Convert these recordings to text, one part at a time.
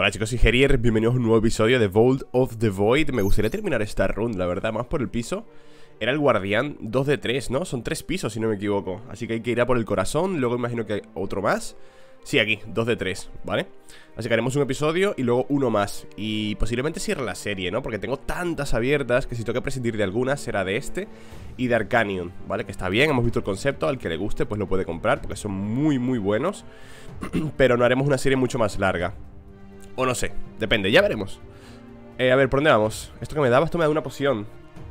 Hola chicos, soy Gerier, bienvenidos a un nuevo episodio de Vault of the Void. Me gustaría terminar esta run, la verdad, más por el piso. Era el guardián 2 de 3, ¿no? Son 3 pisos si no me equivoco. Así que hay que ir a por el corazón, luego imagino que hay otro más. Sí, aquí, 2 de 3, ¿vale? Así que haremos un episodio y luego uno más. Y posiblemente cierre la serie, ¿no? Porque tengo tantas abiertas que si tengo que prescindir de algunas será de este y de Arcanium, ¿vale? Que está bien, hemos visto el concepto, al que le guste pues lo puede comprar porque son muy buenos. Pero no haremos una serie mucho más larga. O no sé, depende, ya veremos. A ver, ¿por dónde vamos? Esto que me daba, esto me da una poción.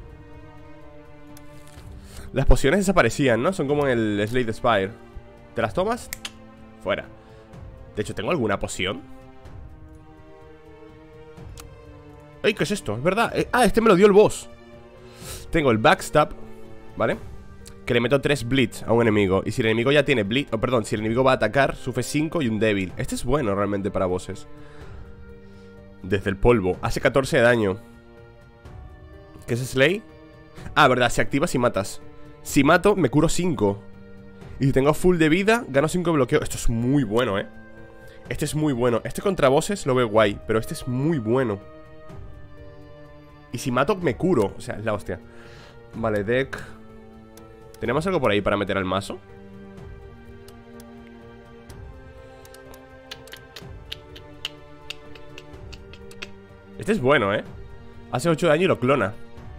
Las pociones desaparecían, ¿no? Son como en el Slade Spire. ¿Te las tomas? Fuera. De hecho, ¿tengo alguna poción? ¡Ey! ¿Qué es esto? Es verdad. Este me lo dio el boss. Tengo el Backstab, ¿vale? Que le meto 3 Blitz a un enemigo. Y si el enemigo ya tiene Blitz, perdón, si el enemigo va a atacar, sufre 5 y un débil. Este es bueno realmente para bosses. Desde el polvo. Hace 14 de daño. ¿Qué es Slay? Ah, verdad, se activa si matas. Si mato, me curo 5. Y si tengo full de vida, gano 5 de bloqueo. Esto es muy bueno, Este es muy bueno. Este contra bosses lo veo guay, pero este es muy bueno. Y si mato, me curo. O sea, es la hostia. Vale, deck. ¿Tenemos algo por ahí para meter al mazo? Este es bueno, Hace 8 de daño y lo clona.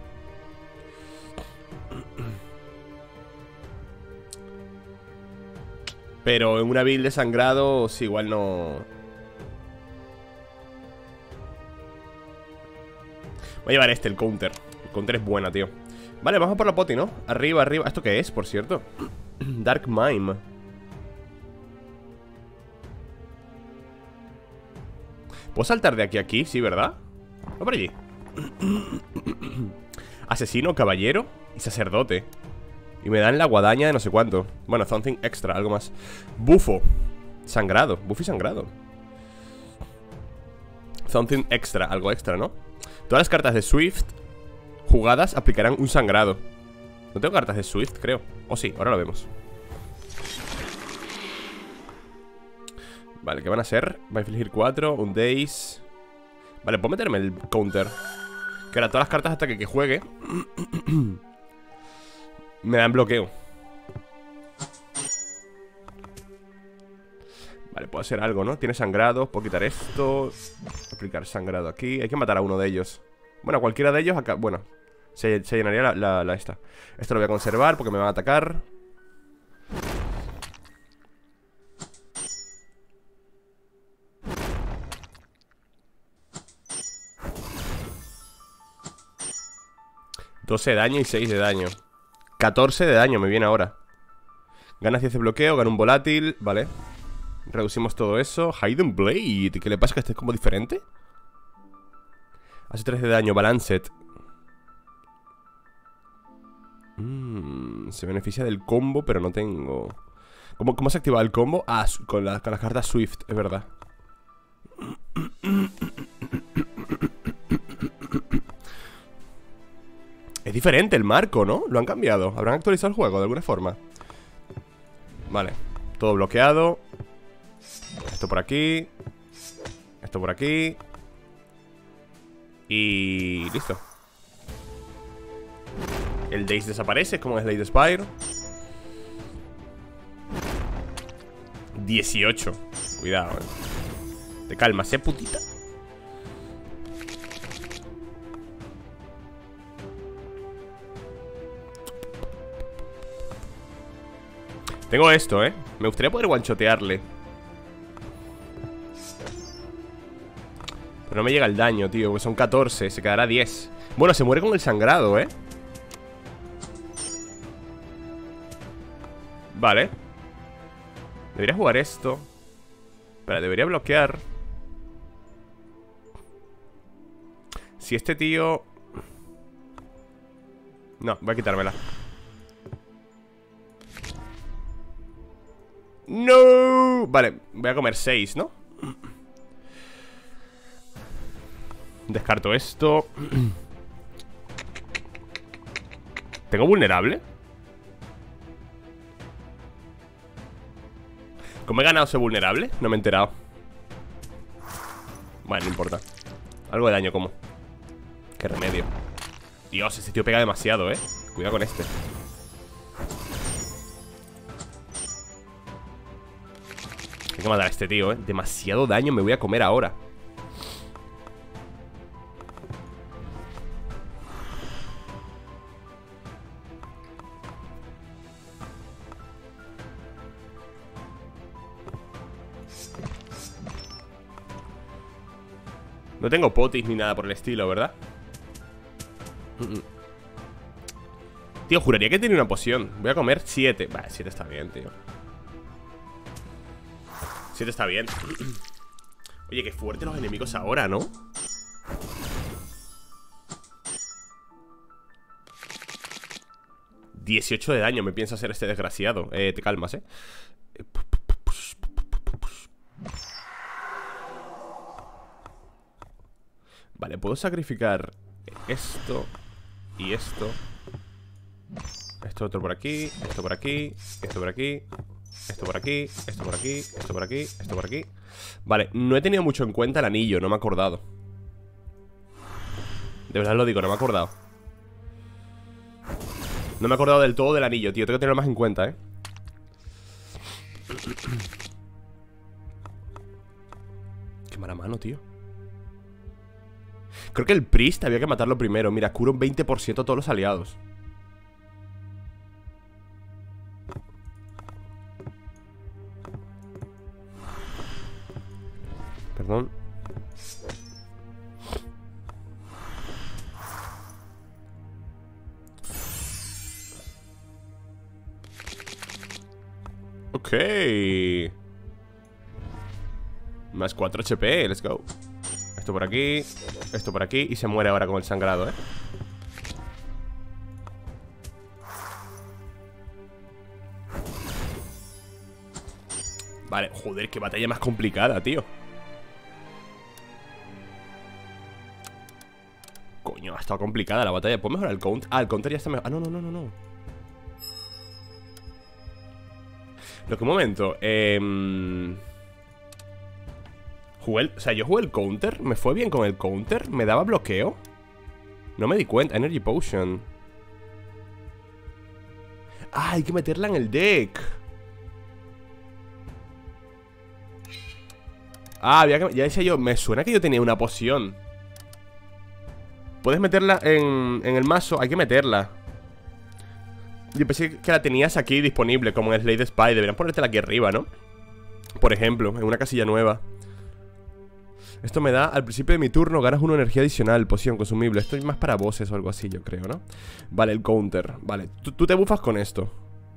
Pero en una build de sangrados igual no... Voy a llevar el counter. El counter es buena, tío. Vale, vamos a por la poti, ¿no? Arriba, arriba. ¿Esto qué es, por cierto? Dark Mime. ¿Puedo saltar de aquí a aquí? Sí, ¿verdad? Va por allí. Asesino, caballero y sacerdote. Y me dan la guadaña de no sé cuánto. Bueno, something extra, algo más. Bufo. Sangrado, bufo y sangrado. Something extra, algo extra, ¿no? Todas las cartas de Swift jugadas aplicarán un sangrado. No tengo cartas de Swift, creo. O sí, ahora lo vemos. Vale, ¿qué van a ser? Va a infligir 4, un Daze. Vale, puedo meterme el counter. Que ahora todas las cartas hasta que juegue me dan bloqueo. Vale, puedo hacer algo, ¿no? Tiene sangrado, puedo quitar esto. Aplicar sangrado aquí. Hay que matar a uno de ellos. Bueno, cualquiera de ellos acá. Bueno, se llenaría la esta. Esto lo voy a conservar porque me van a atacar. $12 de daño y 6 de daño. 14 de daño me viene ahora. Gana 10 de bloqueo, gana un volátil. Vale. Reducimos todo eso. Hidden Blade. ¿Qué le pasa? ¿Que este es como diferente? Hace 3 de daño, Balanced. Se beneficia del combo, pero no tengo... ¿Cómo se activa el combo? Ah, con las cartas Swift, es verdad. Es diferente el marco, ¿no? Lo han cambiado. ¿Habrán actualizado el juego de alguna forma? Vale. Todo bloqueado. Esto por aquí. Esto por aquí. Y... listo. El Daze desaparece, como en Slade Spire. 18. Cuidado, Te calmas, putita. Tengo esto, Me gustaría poder one-shotearle. Pero no me llega el daño, tío, porque son 14. Se quedará 10. Bueno, se muere con el sangrado, Vale. Debería jugar esto. Espera, debería bloquear. Si este tío... No, voy a quitármela. ¡No! Vale, voy a comer 6, ¿no? Descarto esto. ¿Tengo vulnerable? ¿Cómo he ganado ese vulnerable? No me he enterado. Bueno, no importa. Algo de daño como. Qué remedio. Dios, ese tío pega demasiado, Cuidado con este. Hay que matar a este tío, Demasiado daño me voy a comer ahora. No tengo potis ni nada por el estilo, ¿verdad? Tío, juraría que tiene una poción. Voy a comer 7. Vale, 7 está bien, tío. 7 está bien. Oye, qué fuertes los enemigos ahora, ¿no? $18 de daño me piensa hacer este desgraciado. Te calmas, Vale, puedo sacrificar esto y esto. Esto otro por aquí, esto por aquí, esto por aquí, esto por aquí, esto por aquí, esto por aquí, esto por aquí. Vale, no he tenido mucho en cuenta el anillo, no me he acordado. De verdad lo digo, no me he acordado. No me he acordado del todo del anillo, tío. Tengo que tenerlo más en cuenta, Qué mala mano, tío. Creo que el Priest había que matarlo primero. Mira, cura un 20% a todos los aliados. Perdón. Ok. Más 4 HP, let's go. Esto por aquí, esto por aquí. Y se muere ahora con el sangrado, Vale, joder, qué batalla más complicada, tío. Coño, ha estado complicada la batalla. ¿Puedo mejorar el counter? Ah, el counter ya está mejor. Ah, no, no, no, no, no. Lo que un momento. O sea, yo jugué el counter. ¿Me fue bien con el counter? ¿Me daba bloqueo? No me di cuenta. Energy Potion. Ah, hay que meterla en el deck. Ah, ya decía yo. Me suena que yo tenía una poción. Puedes meterla en el mazo. Hay que meterla. Yo pensé que la tenías aquí disponible, como en Slade Spy. Deberían ponértela aquí arriba, ¿no? Por ejemplo, en una casilla nueva. Esto me da, al principio de mi turno ganas una energía adicional, poción consumible. Esto es más para bosses o algo así, yo creo, ¿no? Vale, el counter. Vale, tú te bufas con esto.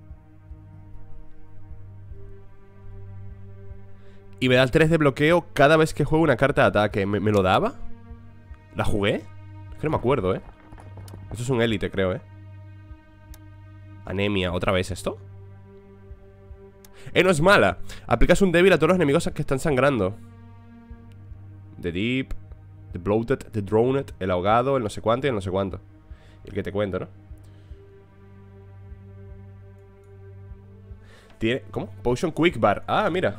Y me da el 3 de bloqueo cada vez que juego una carta de ataque. ¿Me lo daba? ¿La jugué? Es que no me acuerdo, Esto es un élite, creo, Anemia, ¿otra vez esto? No es mala. Aplicas un débil a todos los enemigos que están sangrando. The Deep, The Bloated, The Droned, el ahogado, el no sé cuánto y el no sé cuánto. El que te cuento, ¿no? Tiene... ¿Cómo? Potion Quick Bar. Ah, mira.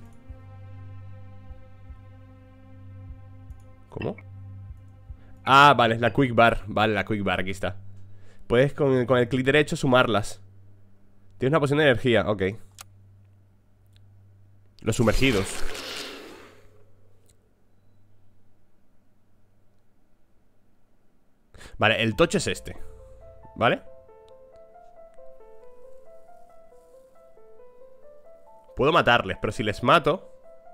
¿Cómo? Ah, vale, la Quick Bar. Vale, la Quick Bar, aquí está. Puedes con el clic derecho sumarlas. Tienes una poción de energía, ok. Los sumergidos. Vale, el tocho es este. ¿Vale? Puedo matarles, pero si les mato...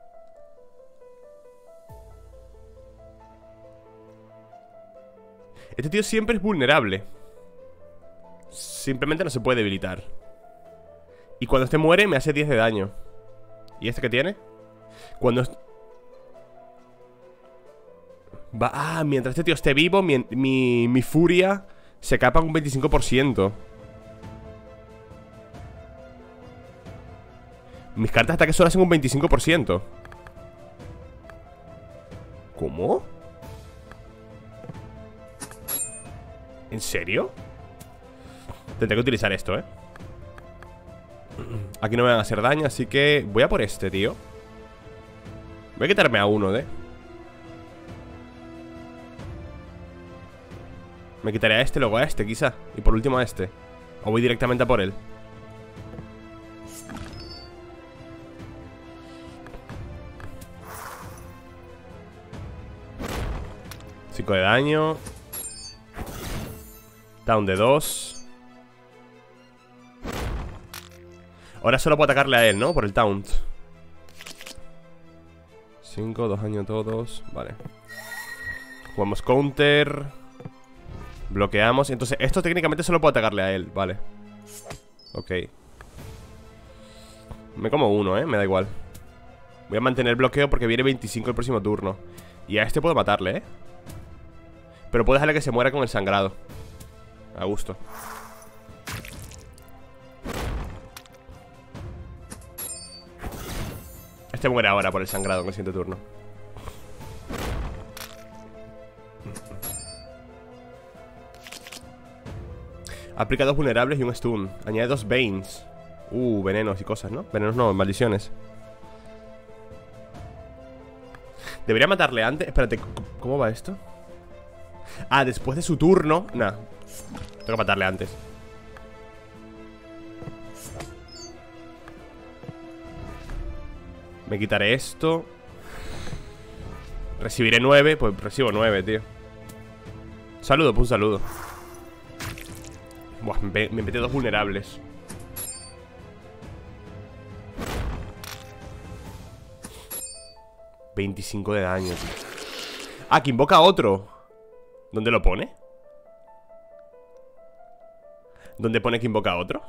Este tío siempre es vulnerable. Simplemente no se puede debilitar. Y cuando este muere me hace 10 de daño. ¿Y este qué tiene? Cuando... mientras este tío esté vivo, mi furia se capa un 25%. Mis cartas de ataque solo hacen un 25%. ¿Cómo? ¿En serio? Tendré que utilizar esto, Aquí no me van a hacer daño, así que voy a por este, tío. Voy a quitarme a uno, Me quitaré a este, luego a este, quizá. Y por último a este. O voy directamente a por él. Cinco de daño. Down de 2. Ahora solo puedo atacarle a él, ¿no? Por el taunt. 5, 2 daño todos. Vale. Jugamos counter. Bloqueamos. Entonces esto técnicamente solo puedo atacarle a él. Vale. Ok. Me como uno, me da igual. Voy a mantener el bloqueo porque viene 25 el próximo turno. Y a este puedo matarle, pero puedo dejarle que se muera con el sangrado. A gusto. Este muere ahora por el sangrado en el siguiente turno. Aplica 2 vulnerables y un stun. Añade 2 Banes. Venenos y cosas, ¿no? Venenos no, maldiciones. Debería matarle antes. Espérate, ¿cómo va esto? Ah, después de su turno. Nah, tengo que matarle antes. Me quitaré esto. Recibiré 9. Pues recibo 9, tío. Saludo, pues un saludo. Buah, me metí 2 vulnerables. $25 de daño, tío. Ah, que invoca a otro. ¿Dónde lo pone? ¿Dónde pone que invoca a otro?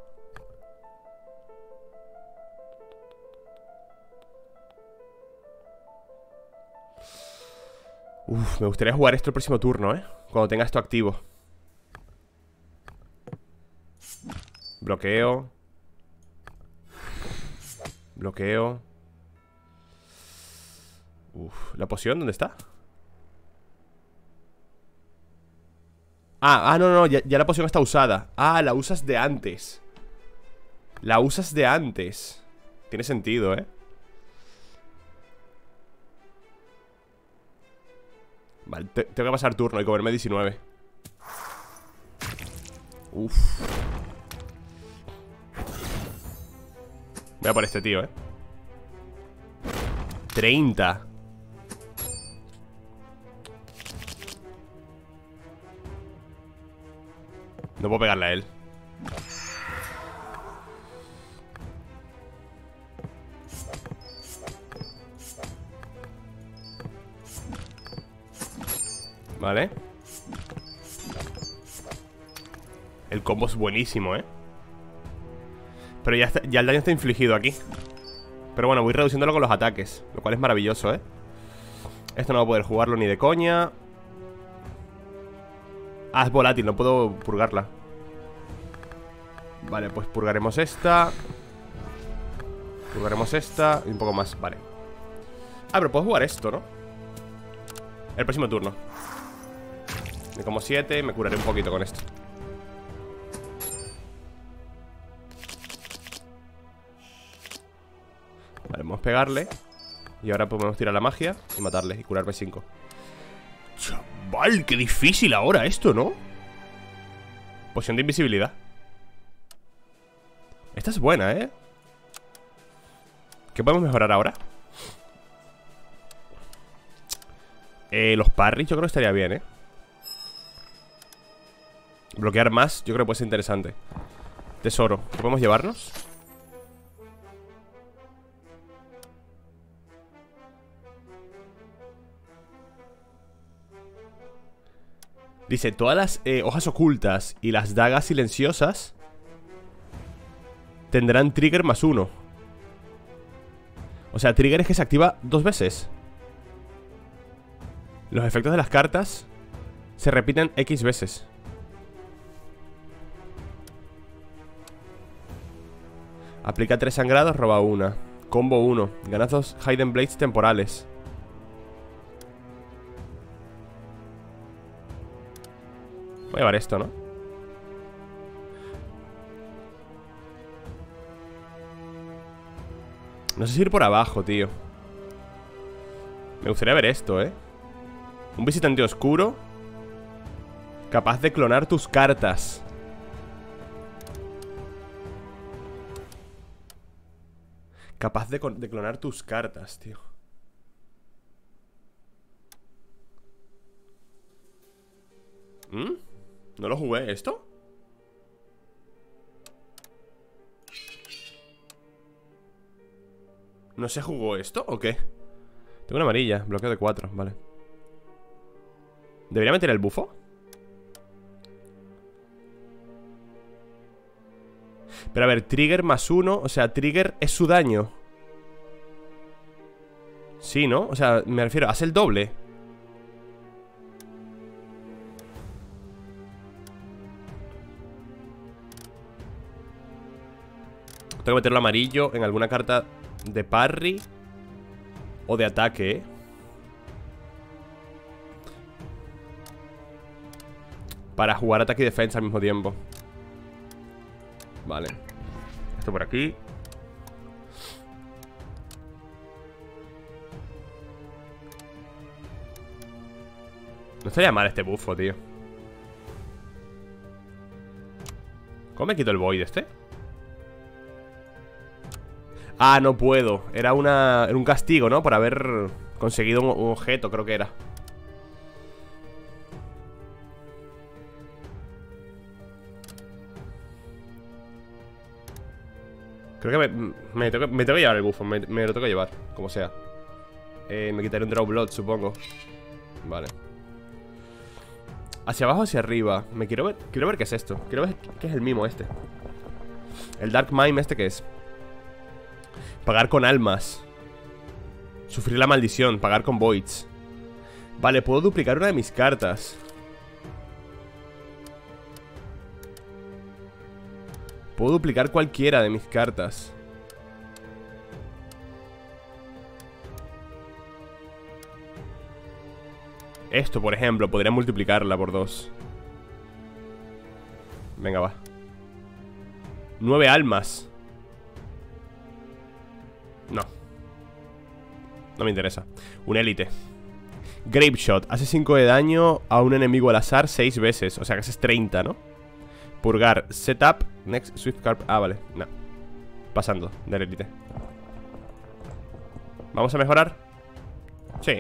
Me gustaría jugar esto el próximo turno, cuando tenga esto activo. Bloqueo. Bloqueo. ¿La poción dónde está? No, ya la poción está usada. La usas de antes. La usas de antes. Tiene sentido, Vale, tengo que pasar turno y comerme 19. Voy a por este tío, 30. No puedo pegarle a él. Vale. El combo es buenísimo, pero ya el daño está infligido aquí. Pero bueno, voy reduciéndolo con los ataques, lo cual es maravilloso, Esto no voy a poder jugarlo ni de coña. Es volátil, no puedo purgarla. Vale, pues purgaremos esta. Purgaremos esta y un poco más, vale. Pero puedo jugar esto, ¿no? El próximo turno. Me como 7, me curaré un poquito con esto. Vale, vamos a pegarle. Y ahora podemos tirar la magia y matarle y curarme 5. Chaval, qué difícil ahora esto, ¿no? Poción de invisibilidad. Esta es buena, ¿Qué podemos mejorar ahora? Los parries yo creo que estaría bien, Bloquear más, yo creo que puede ser interesante. Tesoro, ¿qué podemos llevarnos? Dice, todas las hojas ocultas y las dagas silenciosas tendrán trigger +1. O sea, trigger es que se activa 2 veces. Los efectos de las cartas se repiten X veces. Aplica 3 sangrados, roba 1. Combo 1. Ganas 2 Hidden Blades temporales. Voy a llevar esto, ¿no? No sé si ir por abajo, tío. Me gustaría ver esto, Un visitante oscuro. Capaz de clonar tus cartas. Capaz de clonar tus cartas, tío. ¿No lo jugué esto? ¿No se jugó esto o qué? Tengo una amarilla, bloqueo de 4, vale. ¿Debería meter el bufo? Pero a ver, trigger más 1. O sea, trigger es su daño. Sí, ¿no? O sea, me refiero, hace el doble. Tengo que meterlo amarillo en alguna carta de parry o de ataque, ¿eh? Para jugar ataque y defensa al mismo tiempo. Vale. Esto por aquí. No estaría mal este bufo, tío. ¿Cómo me quito el void este? Ah, no puedo. Era un castigo, ¿no? Por haber conseguido un objeto, creo que era. Creo que me tengo que llevar el bufo. Me lo tengo que llevar, como sea. Me quitaré un draw blood, supongo. Vale. Hacia abajo o hacia arriba. Quiero ver qué es esto. Quiero ver qué es el mimo este. El Dark Mime este, ¿qué es? Pagar con almas. Sufrir la maldición. Pagar con voids. Vale, puedo duplicar una de mis cartas. Puedo duplicar cualquiera de mis cartas. Esto, por ejemplo, podría multiplicarla por 2. Venga, va. 9 almas. No. No me interesa. Un élite. Grape Shot. Hace 5 de daño a un enemigo al azar 6 veces. O sea que haces 30, ¿no? Purgar. Setup. Next Swift Carp. Ah, vale. No. Pasando del élite. ¿Vamos a mejorar? Sí.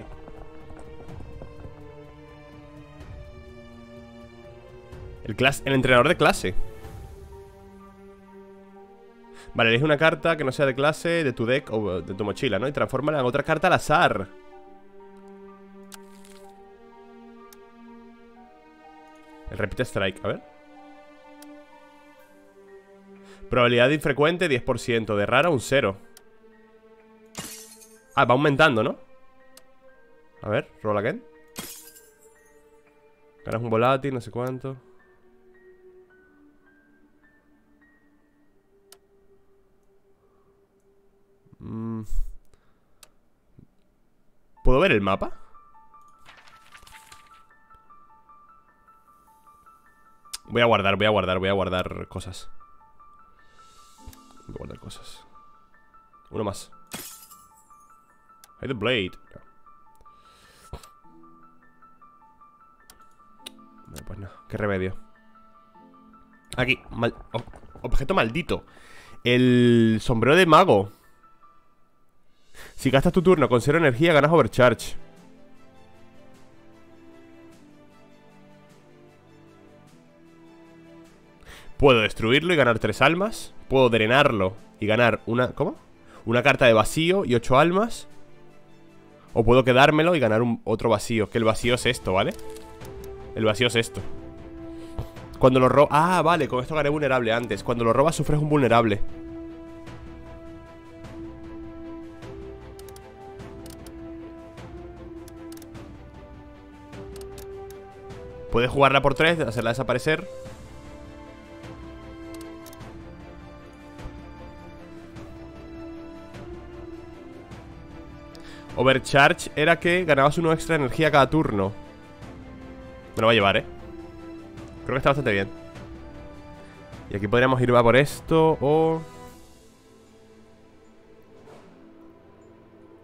El entrenador de clase. Vale, elige una carta que no sea de clase de tu deck o de tu mochila, ¿no? Y transfórmala en otra carta al azar. El Repeat Strike, a ver. Probabilidad de infrecuente 10%. De rara un 0. Ah, va aumentando, ¿no? A ver, roll again. Ganas un volátil, no sé cuánto. ¿Puedo ver el mapa? Voy a guardar cosas. Voy a guardar cosas. Uno más. Hay the blade. No, pues no, qué remedio. Aquí, objeto maldito. El sombrero de mago. Si gastas tu turno con 0 energía, ganas overcharge. Puedo destruirlo y ganar 3 almas. Puedo drenarlo y ganar una... ¿Cómo? Una carta de vacío y 8 almas. O puedo quedármelo y ganar otro vacío. Que el vacío es esto, ¿vale? El vacío es esto. Cuando lo robas... Ah, vale, con esto gané vulnerable antes. Cuando lo robas sufres un vulnerable. Puedes jugarla por 3, hacerla desaparecer. Overcharge era que ganabas uno extra de energía cada turno. Me lo va a llevar, Creo que está bastante bien. Y aquí podríamos ir por esto o...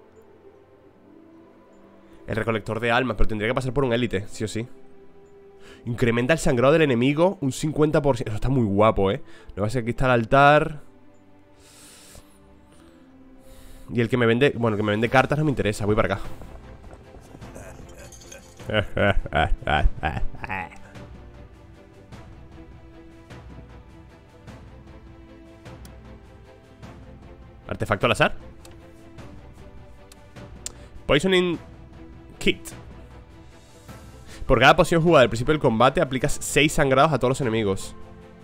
El recolector de almas, pero tendría que pasar por un élite, sí o sí. Incrementa el sangrado del enemigo un 50%. Eso está muy guapo, Lo que pasa es que aquí está el altar. Y el que me vende... Bueno, el que me vende cartas no me interesa. Voy para acá. Artefacto al azar. Poisoning Kit. Por cada poción jugada al principio del combate aplicas 6 sangrados a todos los enemigos.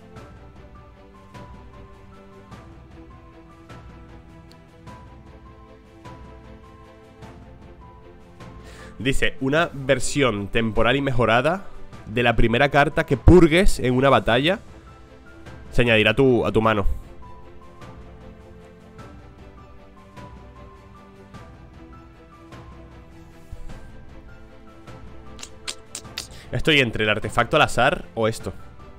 Dice, una versión temporal y mejorada de la primera carta que purgues en una batalla se añadirá a tu mano. Estoy entre el artefacto al azar o esto.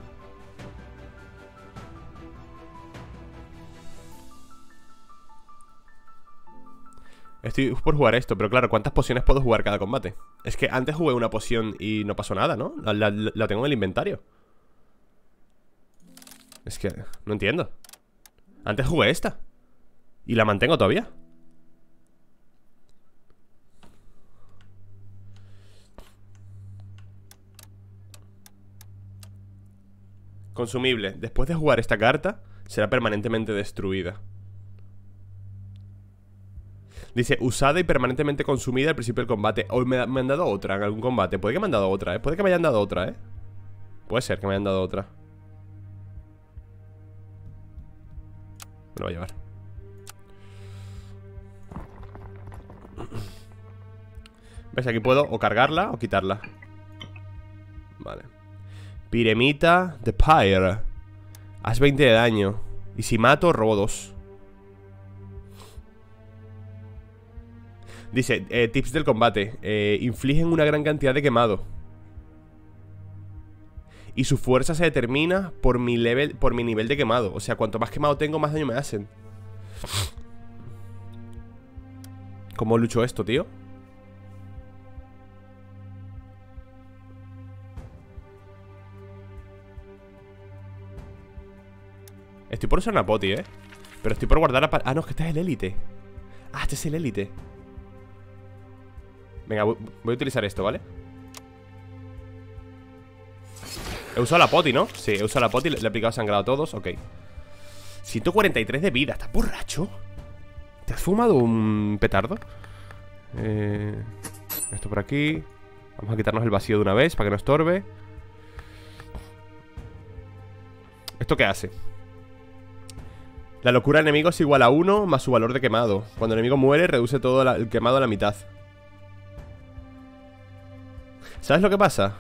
Estoy por jugar esto, pero claro, ¿cuántas pociones puedo jugar cada combate? Es que antes jugué una poción y no pasó nada, ¿no? La tengo en el inventario. Es que no entiendo. Antes jugué esta y la mantengo todavía. Consumible. Después de jugar esta carta será permanentemente destruida. Dice, usada y permanentemente consumida al principio del combate. Hoy me han dado otra en algún combate. Puede que me han dado otra, Puede que me hayan dado otra, Puede ser que me hayan dado otra. Me lo voy a llevar. ¿Ves? Aquí puedo o cargarla o quitarla. Vale. Piremita de Pyre. Haz 20 de daño. Y si mato, robo 2. Dice, tips del combate. Infligen una gran cantidad de quemado. Y su fuerza se determina por mi nivel de quemado. O sea, cuanto más quemado tengo, más daño me hacen. ¿Cómo lucho esto, tío? Estoy por usar una poti, pero estoy por guardar la... Ah, no, es que este es el élite. Ah, este es el élite. Venga, voy a utilizar esto, ¿vale? He usado la poti, ¿no? Sí, he usado la poti, le he aplicado sangrado a todos, ok. 143 de vida, ¿estás borracho? ¿Te has fumado un petardo? Esto por aquí. Vamos a quitarnos el vacío de una vez para que no estorbe. ¿Esto qué hace? La locura del enemigo es igual a 1 más su valor de quemado. Cuando el enemigo muere, reduce todo el quemado a la mitad. ¿Sabes lo que pasa?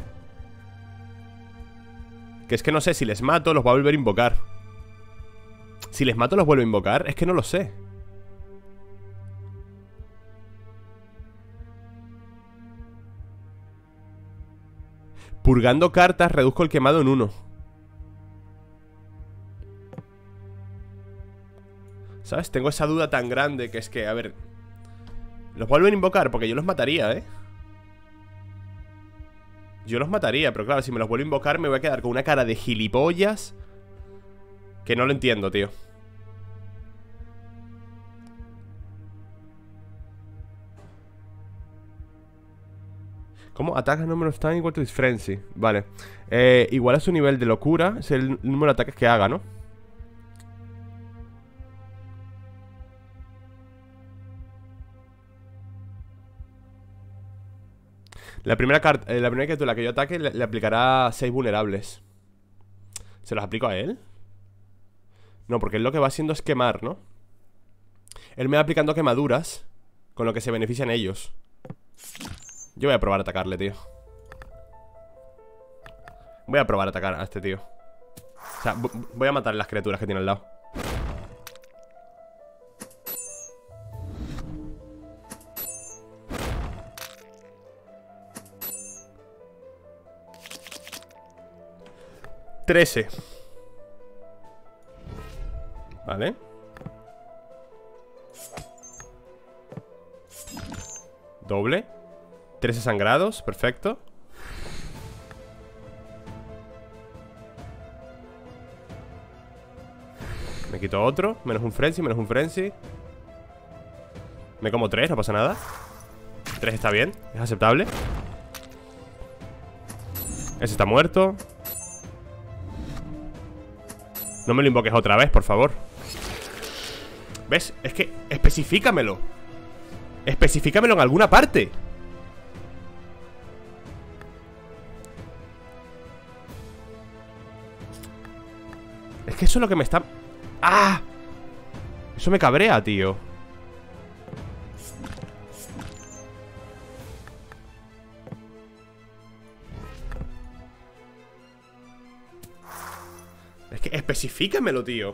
Que es que no sé, si les mato, los va a volver a invocar. Si les mato, los vuelvo a invocar. Es que no lo sé. Purgando cartas, reduzco el quemado en 1. ¿Sabes? Tengo esa duda tan grande que es que, a ver, los vuelven a invocar porque yo los mataría, Yo los mataría, pero claro, si me los vuelvo a invocar me voy a quedar con una cara de gilipollas que no lo entiendo, tío. ¿Cómo? Ataques número of time equal to his frenzy. Vale. Igual a su nivel de locura es el número de ataques que haga, ¿no? La primera criatura que yo ataque le aplicará 6 vulnerables. ¿Se los aplico a él? No, porque él lo que va haciendo es quemar, ¿no? Él me va aplicando quemaduras, con lo que se benefician ellos. Yo voy a probar a atacarle, tío. Voy a probar a atacar a este tío. O sea, voy a matar a las criaturas que tiene al lado. $13. Vale. Doble. 13 sangrados, perfecto. Me quito otro. Menos un frenzy, menos un frenzy. Me como 3, no pasa nada. 3 está bien, es aceptable. Ese está muerto. No me lo invoques otra vez, por favor. ¿Ves? Es que especifícamelo. Especifícamelo en alguna parte. Es que eso es lo que me está... ¡Ah! Eso me cabrea, tío. Es que especifícamelo, tío.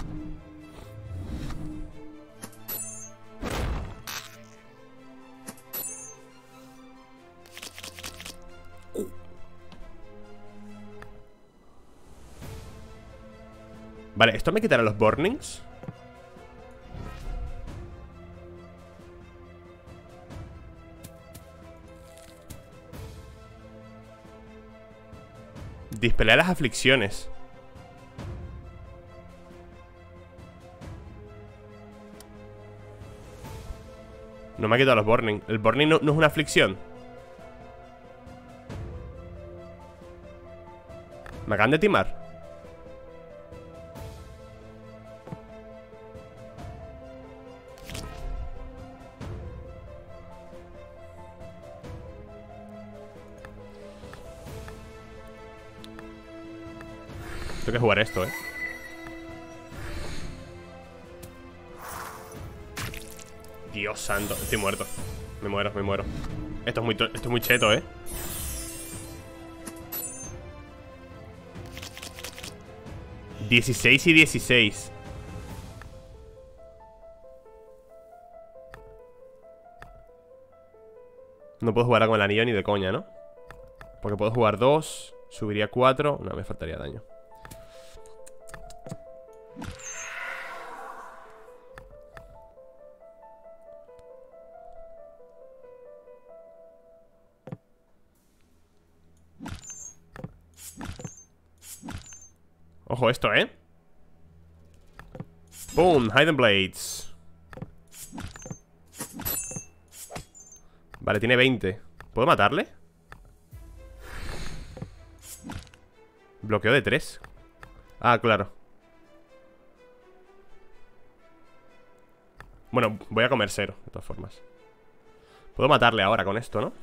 Vale, ¿esto me quitará los burnings? Dispelea las aflicciones. No me ha quitado los burning. El burning no es una aflicción. Me acaban de timar. Tengo que jugar esto, Dios santo, estoy muerto. Me muero, me muero. Esto es muy cheto, 16 y 16. No puedo jugar con el anillo ni de coña, ¿no? Porque puedo jugar 2. Subiría 4. No, me faltaría daño. Ojo esto, Boom, Hidden Blades. Vale, tiene 20. ¿Puedo matarle? Bloqueo de 3. Ah, claro. Bueno, voy a comer 0, de todas formas. Puedo matarle ahora con esto, ¿no?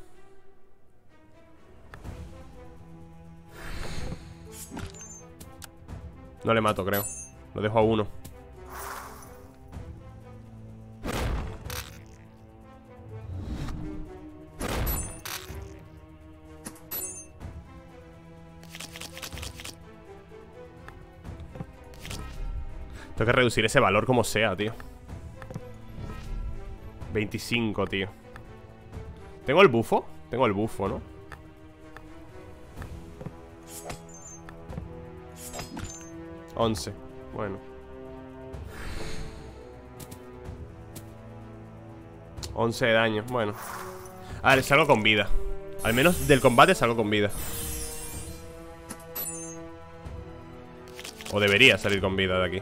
No le mato, creo. Lo dejo a 1. Tengo que reducir ese valor como sea, tío. 25, tío. ¿Tengo el bufo? Tengo el bufo, ¿no? $11. Bueno. 11 de daño, bueno. A ver, salgo con vida. Al menos del combate salgo con vida. O debería salir con vida de aquí.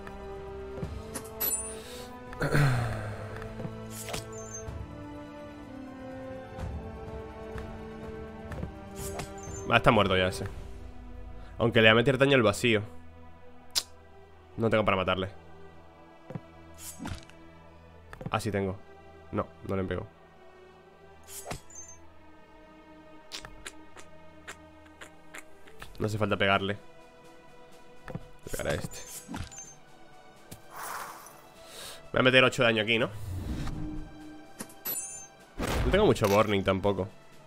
Ah, está muerto ya ese. Aunque le voy a meter daño al vacío. No tengo para matarle. Ah, sí tengo. No, no le pego. No hace falta pegarle. Voy a pegar a este. Voy a meter 8 de daño aquí, ¿no? No tengo mucho burning tampoco.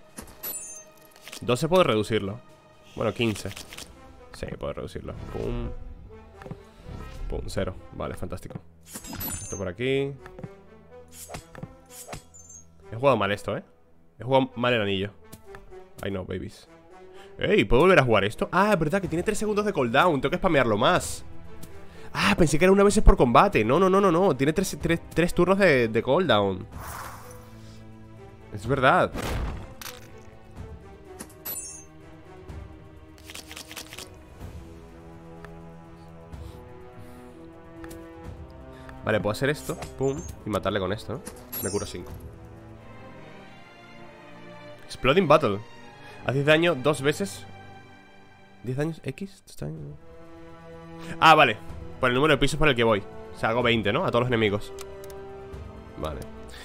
12 puedo reducirlo. Bueno, 15. Sí, puedo reducirlo. Pum. Pum, 0. Vale, fantástico. Esto por aquí. He jugado mal esto, He jugado mal el anillo. Ay, no, babies. Ey, ¿puedo volver a jugar esto? Ah, es verdad que tiene 3 segundos de cooldown. Tengo que spamearlo más. Ah, pensé que era una vez por combate. No, no, no, no, no. Tiene 3 turnos de cooldown. Es verdad. Vale, puedo hacer esto, pum, y matarle con esto, ¿no? Me curo 5. Exploding Battle. Haces daño 2 veces. 10 daños X. Ah, vale. Por el número de pisos por el que voy. O sea, hago 20, ¿no? A todos los enemigos. Vale.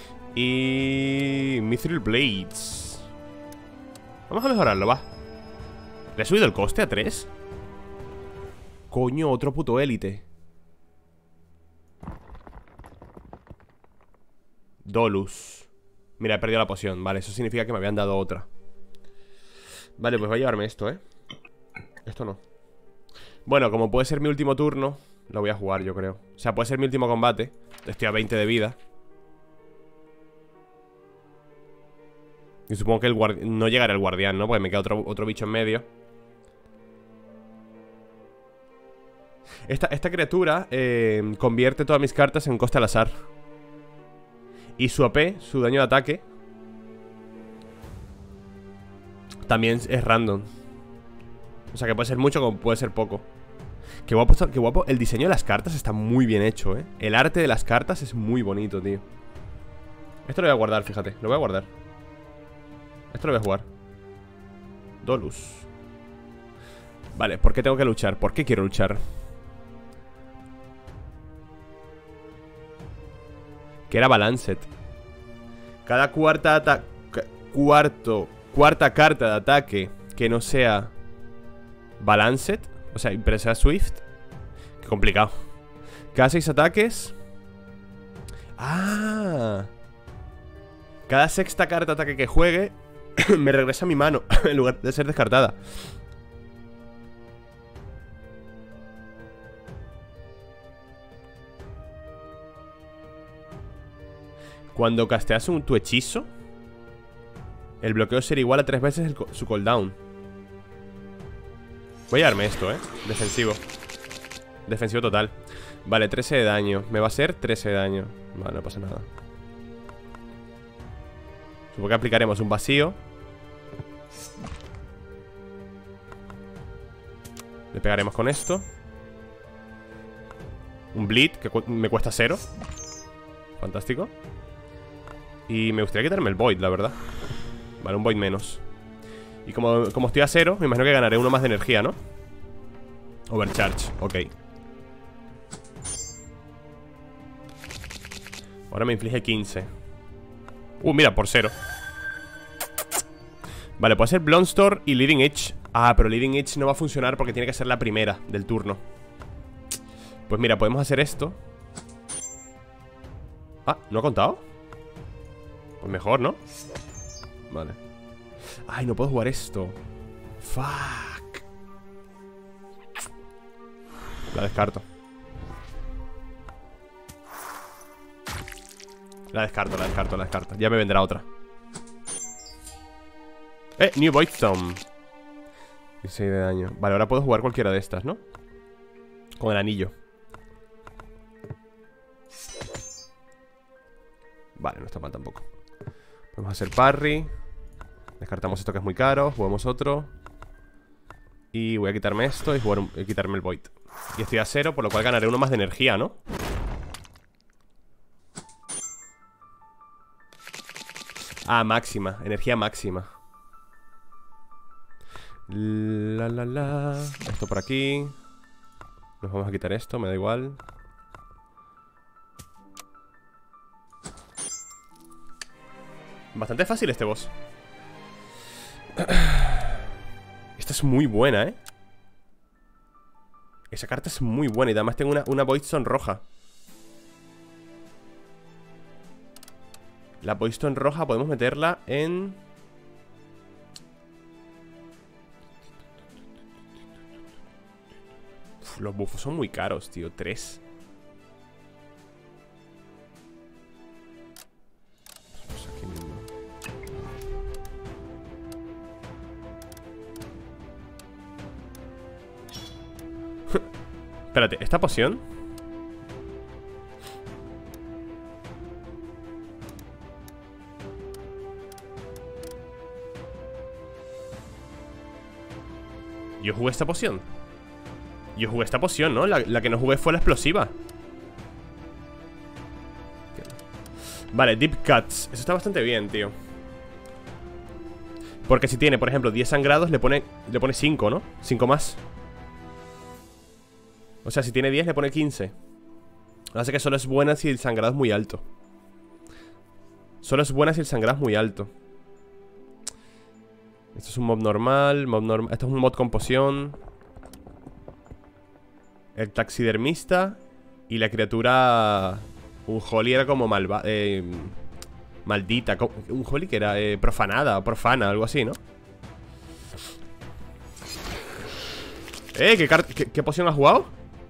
Y... Mithril Blades. Vamos a mejorarlo, va. ¿Le he subido el coste a 3? Coño, otro puto élite. Dolus. Mira, he perdido la poción. Vale, eso significa que me habían dado otra. Vale, pues voy a llevarme esto, ¿eh? Esto no. Bueno, como puede ser mi último turno, lo voy a jugar, yo creo. O sea, puede ser mi último combate. Estoy a 20 de vida. Y supongo que no llegará el guardián, ¿no? Porque me queda otro bicho en medio. Esta criatura convierte todas mis cartas en coste al azar. Y su AP, su daño de ataque, también es random. O sea que puede ser mucho como puede ser poco. Qué guapo, qué guapo. El diseño de las cartas está muy bien hecho, ¿eh? El arte de las cartas es muy bonito, tío. Esto lo voy a guardar, fíjate. Lo voy a guardar. Esto lo voy a jugar. Dolus. Vale, ¿por qué tengo que luchar? ¿Por qué quiero luchar? Que era Balanced. Cada cuarta carta de ataque que no sea Balanced, o sea, pero sea Swift. Qué complicado. Cada 6 ataques. Ah. Cada sexta carta de ataque que juegue me regresa a mi mano en lugar de ser descartada. Cuando casteas tu hechizo, el bloqueo será igual a 3 veces su cooldown. Voy a darme esto, defensivo. Defensivo total. Vale, 13 de daño. Me va a hacer 13 de daño. Vale, no pasa nada. Supongo que aplicaremos un vacío. Le pegaremos con esto. Un bleed, que me cuesta 0. Fantástico. Y me gustaría quitarme el Void, la verdad. Vale, un Void menos. Y como estoy a 0, me imagino que ganaré uno más de energía, ¿no? Overcharge, ok. Ahora me inflige 15. Mira, por 0. Vale, puede ser Bluntstorm y Leading Edge. Ah, pero Leading Edge no va a funcionar porque tiene que ser la primera del turno. Pues mira, podemos hacer esto. Ah, ¿no ha contado? Pues mejor, ¿no? Vale. Ay, no puedo jugar esto. Fuck. La descarto. La descarto. Ya me vendrá otra. New Voidstone. 16 de daño. Vale, ahora puedo jugar cualquiera de estas, ¿no? Con el anillo. Vale, no está mal tampoco. Podemos hacer parry. Descartamos esto que es muy caro. Jugamos otro. Y voy a quitarme esto y quitarme el Void. Y estoy a 0, por lo cual ganaré uno más de energía, ¿no? Ah, máxima. Energía máxima. Esto por aquí. Nos vamos a quitar esto, me da igual. Bastante fácil este boss. Esta es muy buena, ¿eh? Esa carta es muy buena. Y además tengo una Voidstone roja. La Voidstone roja podemos meterla en... Uf, los buffos son muy caros, tío. 3. Espérate, ¿esta poción? Yo jugué esta poción, ¿no? La que no jugué fue la explosiva. Vale, Deep Cuts. Eso está bastante bien, tío. Porque si tiene, por ejemplo, 10 sangrados, le pone 5, ¿no? 5 más. O sea, si tiene 10, le pone 15. Así que solo es buena si el sangrado es muy alto. Solo es buena si el sangrado es muy alto. Esto es un mob normal, esto es un mod con poción. El taxidermista. Y la criatura... Un Holly era como maldita. Un Holly que era profanada o profana, algo así, ¿no? ¿Qué poción has jugado?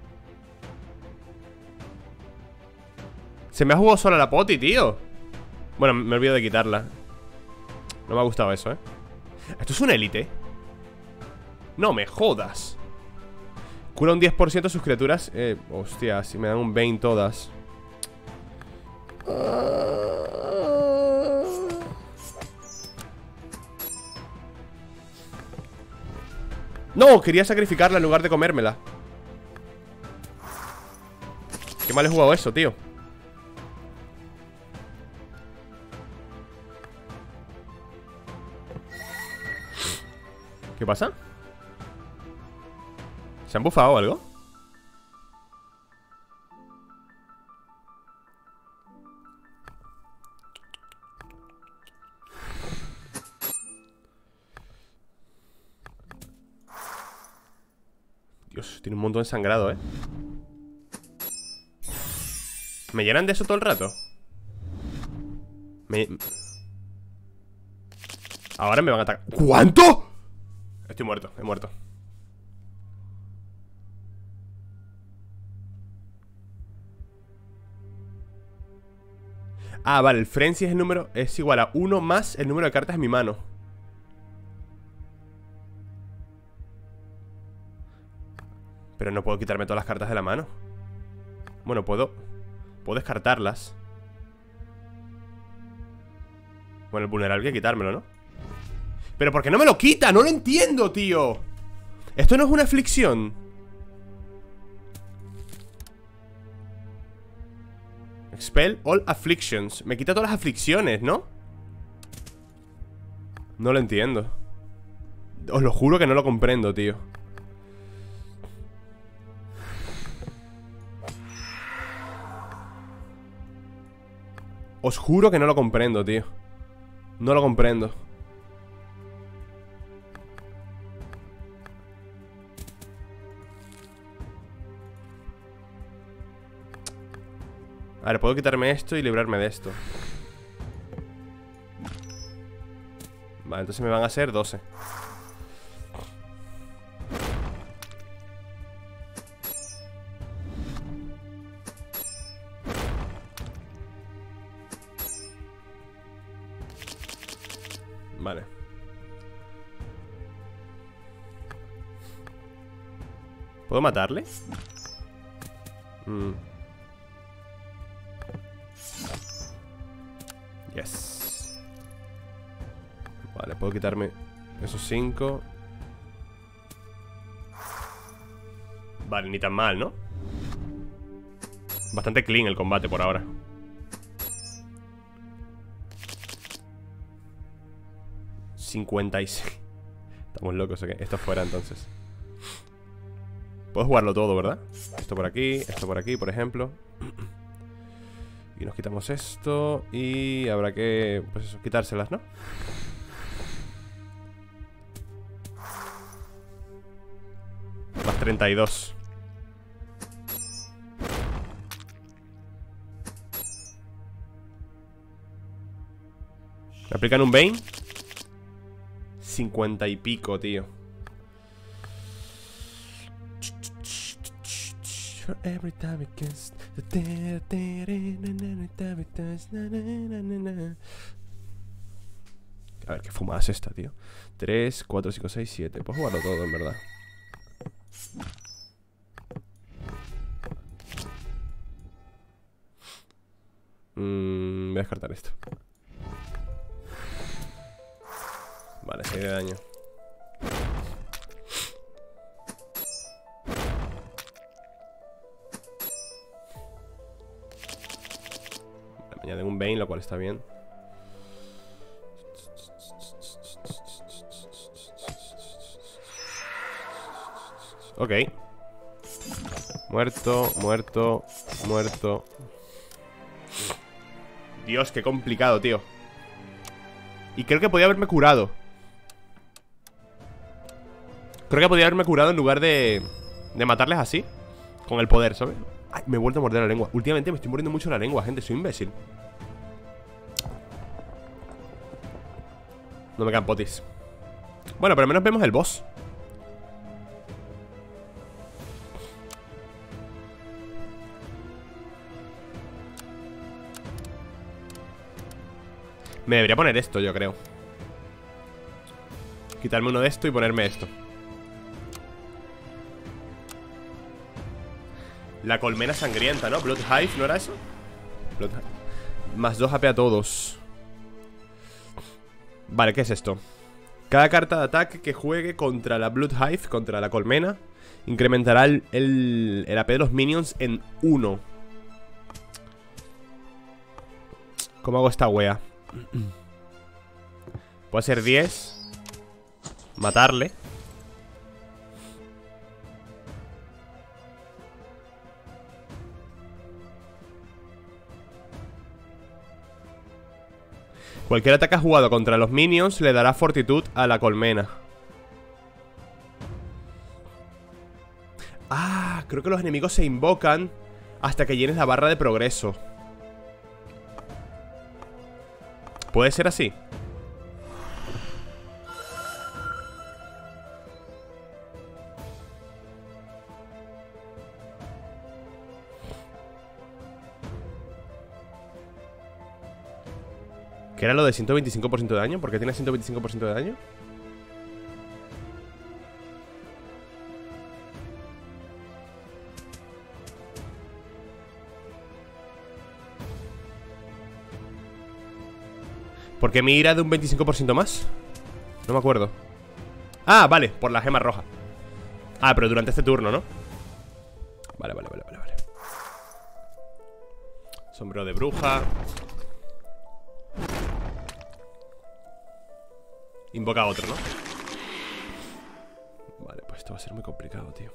Se me ha jugado sola la poti, tío. Bueno, me olvido de quitarla. No me ha gustado eso, ¿eh? ¿Esto es un élite? No me jodas. Cura un 10% sus criaturas. Hostia, si me dan un 20 todas. No, quería sacrificarla en lugar de comérmela. Qué mal he jugado eso, tío. ¿Qué pasa? ¿Se han bufado o algo? Dios, tiene un montón de sangrado, ¿eh? ¿Me llenan de eso todo el rato? Ahora me van a atacar. ¿Cuánto? Estoy muerto, he muerto. Ah, vale, el frenzy es el número. Es igual a 1 más el número de cartas en mi mano. Pero no puedo quitarme todas las cartas de la mano. Bueno, puedo descartarlas. Bueno, el vulnerable hay que quitármelo, ¿no? Pero ¿por qué no me lo quita? No lo entiendo, tío. Esto no es una aflicción. Expel all afflictions. Me quita todas las aflicciones, ¿no? No lo entiendo. Os lo juro que no lo comprendo, tío. Os juro que no lo comprendo, tío. No lo comprendo. A ver, puedo quitarme esto y librarme de esto. Vale, entonces me van a hacer 12. Vale. ¿Puedo matarle? Yes. Vale, puedo quitarme esos 5. Vale, ni tan mal, ¿no? Bastante clean el combate por ahora. $56. Estamos locos, ¿ok? Esto fuera entonces. Puedo jugarlo todo, ¿verdad? Esto por aquí, por ejemplo. Y nos quitamos esto. Y habrá que, pues eso, quitárselas, ¿no? Más 32. ¿Me aplican un Bane? 50 y pico, tío. A ver, qué fumada es esta, tío. 3, 4, 5, 6, 7. Puedo jugarlo todo, en verdad. Voy a descartar esto. Vale, 6 de daño. Añaden un Bane, lo cual está bien. Ok. Muerto, muerto, muerto. Dios, qué complicado, tío. Y creo que podía haberme curado. Creo que podía haberme curado en lugar de matarles así. Con el poder, ¿sabes? Ay, me he vuelto a morder la lengua. Últimamente me estoy mordiendo mucho la lengua, gente. Soy imbécil. No me quedan potis. Bueno, pero al menos vemos el boss. Me debería poner esto, yo creo. Quitarme uno de esto y ponerme esto. La colmena sangrienta, ¿no? Blood Hive, ¿no era eso? Blood Hive. Más 2 AP a todos. Vale, ¿qué es esto? Cada carta de ataque que juegue contra la Blood Hive, contra la colmena, incrementará el AP de los minions en 1. ¿Cómo hago esta wea? Puede ser 10. Matarle. Cualquier ataque jugado contra los minions le dará fortitud a la colmena. Ah, creo que los enemigos se invocan hasta que llenes la barra de progreso. ¿Puede ser así? ¿Qué era lo de 125% de daño? ¿Por qué tiene 125% de daño? ¿Por qué mi ira de un 25% más? No me acuerdo. Ah, vale, por la gema roja. Ah, pero durante este turno, ¿no? Vale. Sombrero de bruja. Invoca a otro, ¿no? Vale, pues esto va a ser muy complicado, tío.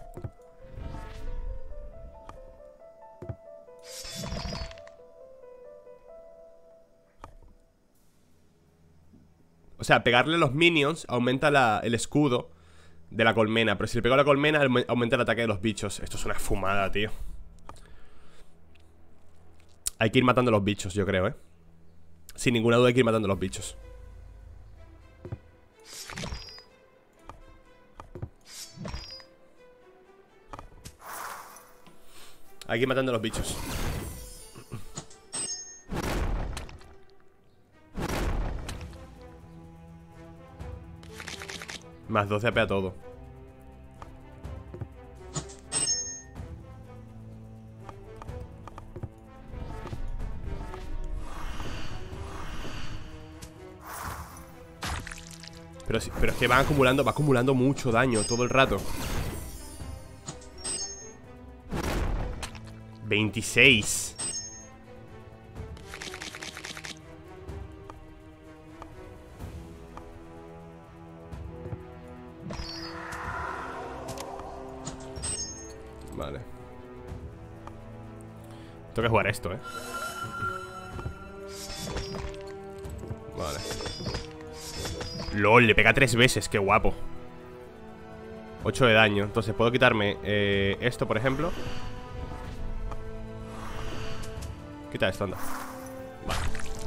O sea, pegarle a los minions aumenta el escudo de la colmena. Pero si le pego a la colmena, aumenta el ataque de los bichos. Esto es una fumada, tío. Hay que ir matando a los bichos, yo creo, ¿eh? Sin ninguna duda hay que ir matando a los bichos. Hay que ir matando a los bichos. Más 12 AP a todo. Pero es que va acumulando mucho daño todo el rato. 26. Vale. Tengo que jugar esto, Vale. LOL, le pega 3 veces, qué guapo. 8 de daño. Entonces puedo quitarme esto, por ejemplo. Quita esto, anda. Vale.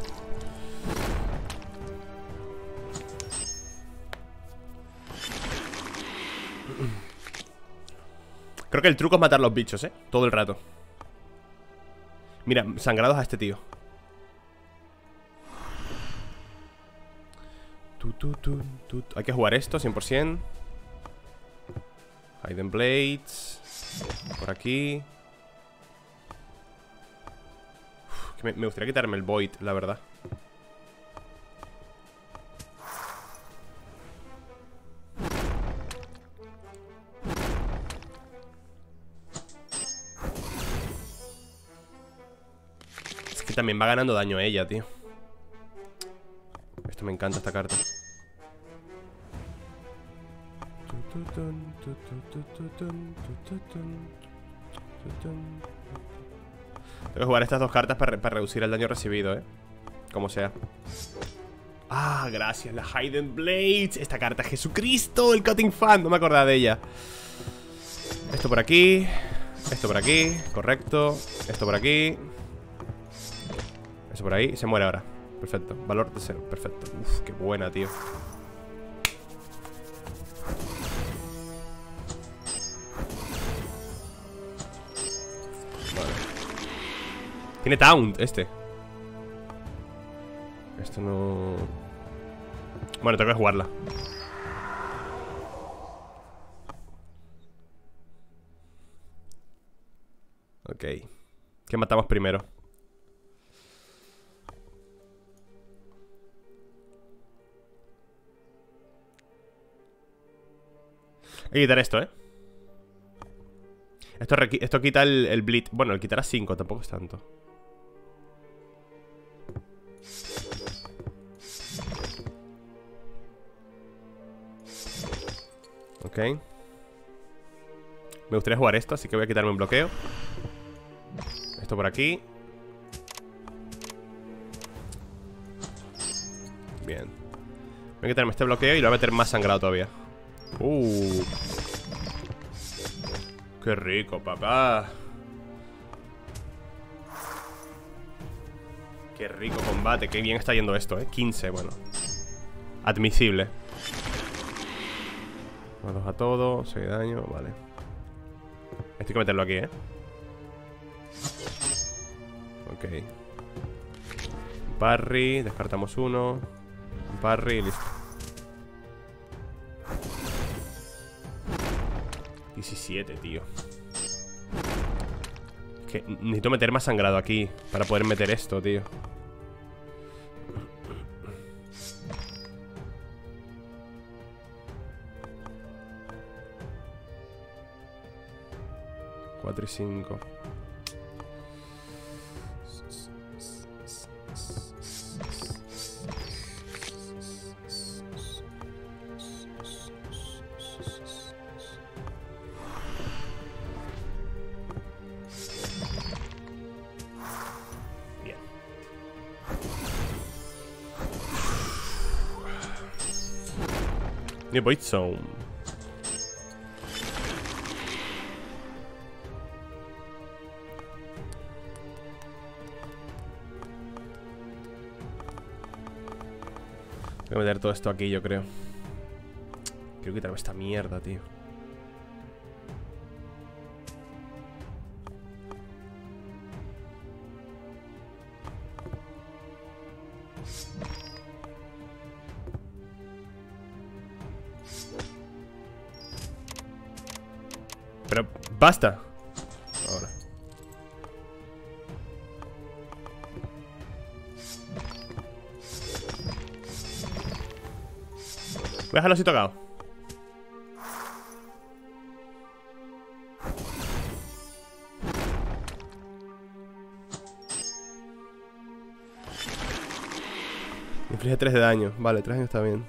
Creo que el truco es matar los bichos, todo el rato. Mira, sangrados a este tío. Hay que jugar esto, 100%. Hidden Blades. Por aquí. Me gustaría quitarme el Void, la verdad. que también va ganando daño ella, tío. Esto me encanta, esta carta. Tengo que jugar estas dos cartas para reducir el daño recibido, como sea. Ah, gracias, la Hidden Blades. Esta carta, Jesucristo, el Cutting Fan. No me acordaba de ella. Esto por aquí. Esto por aquí, correcto. Esto por aquí. Eso por ahí, se muere ahora. Perfecto, valor de 0, perfecto. Uf, qué buena, tío. Vale. Tiene Taunt este. Esto no... Bueno, tengo que jugarla. Ok. ¿Qué matamos primero? Hay que quitar esto, Esto quita el bleed. Bueno, el quitará 5, tampoco es tanto. Ok. Me gustaría jugar esto, así que voy a quitarme un bloqueo. Esto por aquí. Bien. Voy a quitarme este bloqueo y lo voy a meter más sangrado todavía. Qué rico, papá. Qué rico combate. Qué bien está yendo esto, 15, bueno. Admisible. 2 a todo, 6 de daño, vale. Esto hay que meterlo aquí, Ok. Un parry, descartamos uno. Un parry y listo. 17, tío. Es que necesito meter más sangrado aquí para poder meter esto, tío. Cuatro y 5. New Void Zone. Voy a meter todo esto aquí, yo creo. Quiero quitarme esta mierda, tío. Pero, basta. Ahora. Voy a dejarlo así tocado. Inflige 3 de daño. Vale, 3 daño está bien.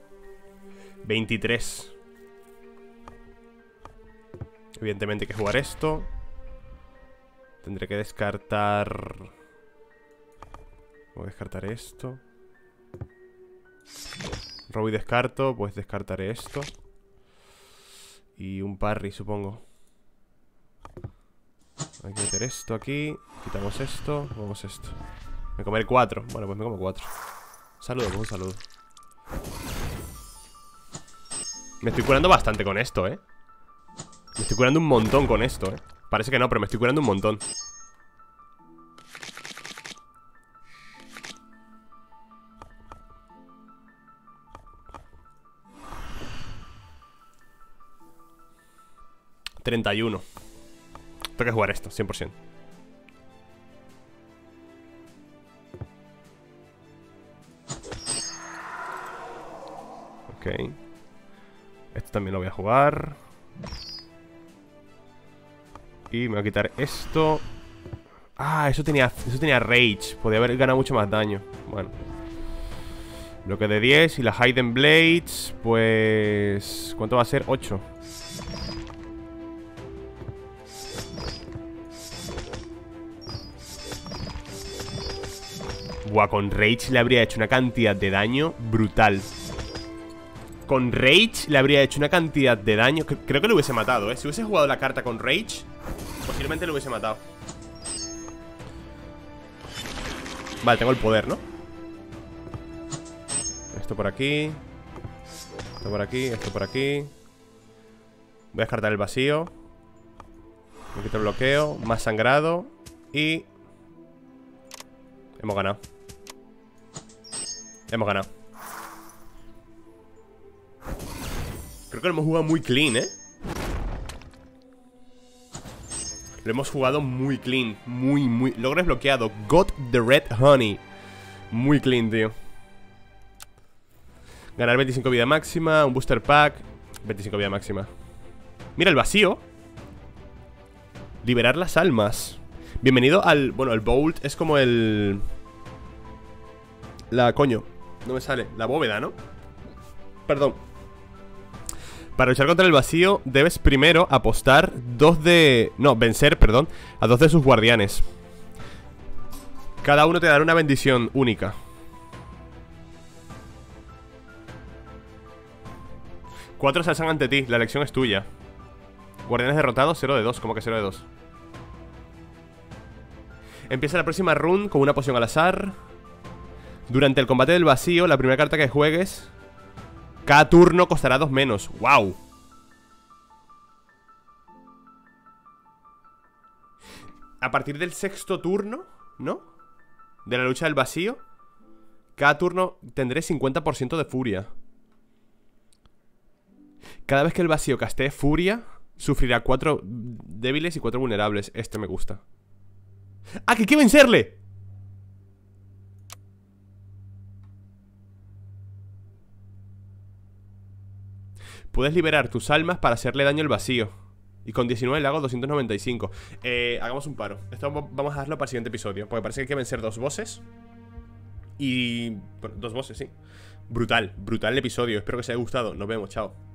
23. Evidentemente hay que jugar esto. Tendré que descartar... Voy a descartar esto. Robo y descarto. Pues descartaré esto. Y un parry, supongo. Hay que meter esto aquí. Quitamos esto. Vamos esto. Me comeré 4. Bueno, pues me como 4. Saludo, pues un saludo. Me estoy curando bastante con esto, Me estoy curando un montón con esto, Parece que no, pero me estoy curando un montón. ...31. Tengo que jugar esto, 100%. Ok. Esto también lo voy a jugar. Y me voy a quitar esto. Ah, eso tenía Rage. Podía haber ganado mucho más daño. Bueno. Bloque de 10 y la Hidden Blades, pues... ¿cuánto va a ser? 8. Buah, con Rage le habría hecho una cantidad de daño brutal. Con Rage le habría hecho una cantidad de daño. Creo que lo hubiese matado, ¿eh? Si hubiese jugado la carta con Rage, posiblemente lo hubiese matado. Vale, tengo el poder, ¿no? Esto por aquí. Esto por aquí, esto por aquí. Voy a descartar el vacío. Me quito el bloqueo. Más sangrado. Y... hemos ganado. Hemos ganado. Creo que lo hemos jugado muy clean, ¿eh? Lo hemos jugado muy clean. Muy... logro desbloqueado. Got the Red Honey. Muy clean, tío. Ganar 25 vida máxima. Un booster pack. 25 vida máxima. Mira el vacío. Liberar las almas. Bienvenido al... bueno, el Vault es como el... coño, no me sale. La bóveda, ¿no? Perdón. Para luchar contra el vacío debes primero apostar vencer, perdón, a 2 de sus guardianes. Cada uno te dará una bendición única. Cuatro se alzan ante ti, la elección es tuya. Guardianes derrotados, 0 de 2, ¿cómo que 0 de 2? Empieza la próxima run con una poción al azar. Durante el combate del vacío, la primera carta que juegues, cada turno costará 2 menos. ¡Wow! A partir del 6º turno, ¿no? De la lucha del vacío, cada turno tendré 50% de furia. Cada vez que el vacío castee furia, sufrirá 4 débiles y 4 vulnerables. Este me gusta. ¡Ah, que hay que vencerle! Puedes liberar tus almas para hacerle daño al vacío. Y con 19 le hago 295. Hagamos un paro. Esto vamos a dejarlo para el siguiente episodio, porque parece que hay que vencer 2 bosses. Y... bueno, 2 bosses, sí. Brutal, brutal el episodio. Espero que os haya gustado. Nos vemos, chao.